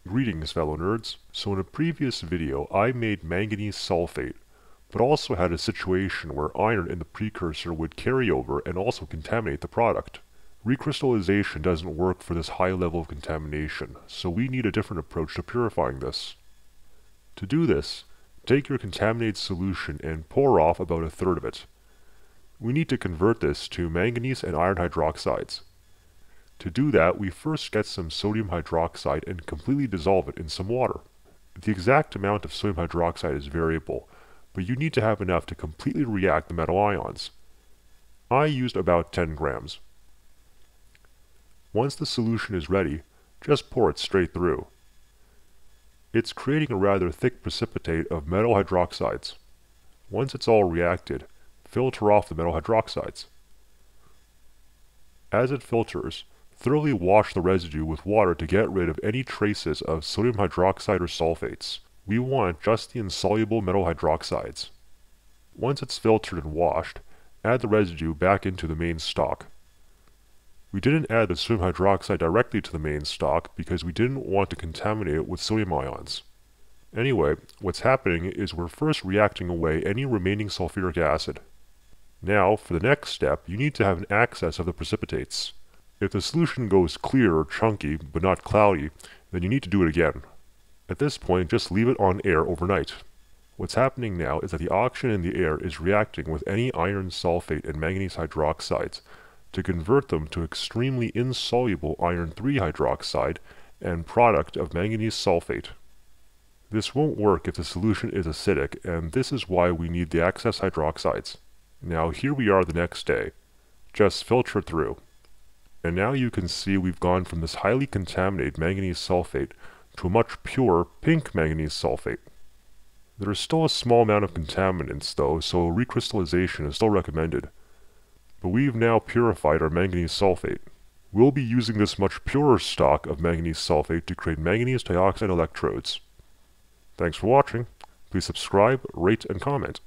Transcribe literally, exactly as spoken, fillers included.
Greetings fellow nerds. So in a previous video I made manganese sulfate, but also had a situation where iron in the precursor would carry over and also contaminate the product. Recrystallization doesn't work for this high level of contamination, so we need a different approach to purifying this. To do this, take your contaminated solution and pour off about a third of it. We need to convert this to manganese and iron hydroxides. To do that, we first get some sodium hydroxide and completely dissolve it in some water. The exact amount of sodium hydroxide is variable, but you need to have enough to completely react the metal ions. I used about ten grams. Once the solution is ready, just pour it straight through. It's creating a rather thick precipitate of metal hydroxides. Once it's all reacted, filter off the metal hydroxides. As it filters, thoroughly wash the residue with water to get rid of any traces of sodium hydroxide or sulfates. We want just the insoluble metal hydroxides. Once it's filtered and washed, add the residue back into the main stock. We didn't add the sodium hydroxide directly to the main stock because we didn't want to contaminate it with sodium ions. Anyway, what's happening is we're first reacting away any remaining sulfuric acid. Now, for the next step, you need to have an access of the precipitates. If the solution goes clear or chunky, but not cloudy, then you need to do it again. At this point, just leave it on air overnight. What's happening now is that the oxygen in the air is reacting with any iron sulfate and manganese hydroxides to convert them to extremely insoluble iron three hydroxide and product of manganese sulfate. This won't work if the solution is acidic, and this is why we need the excess hydroxides. Now here we are the next day. Just filter it through. And now you can see we've gone from this highly contaminated manganese sulfate to a much purer pink manganese sulfate. There is still a small amount of contaminants though, so recrystallization is still recommended. But we've now purified our manganese sulfate. We'll be using this much purer stock of manganese sulfate to create manganese dioxide electrodes. Thanks for watching. Please subscribe, rate, and comment.